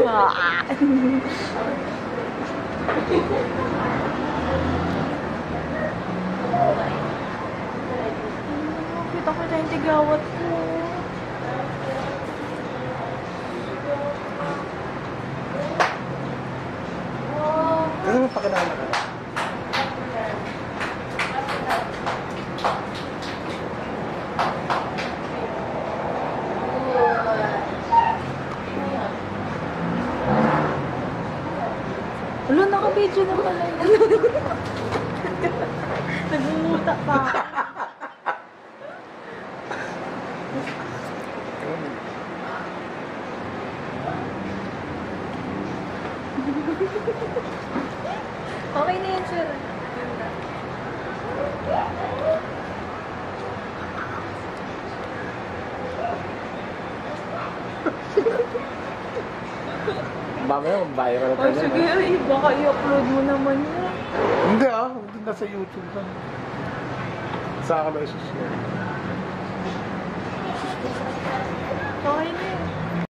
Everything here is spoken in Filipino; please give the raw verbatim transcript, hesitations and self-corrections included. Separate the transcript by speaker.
Speaker 1: Kita ko na yung tigawat ko.
Speaker 2: Kasi mo pakinama ka.
Speaker 1: Wala, naka-video na pala yun. Nagmumuta pa. Okay na yan, sir.
Speaker 2: Mamaya, viral ka
Speaker 1: Oh,
Speaker 2: dyan.
Speaker 1: sige, eh, baka i-upload mo naman yan.
Speaker 2: Hindi ah, hindi nasa YouTube lang. Saan ka ba isushare?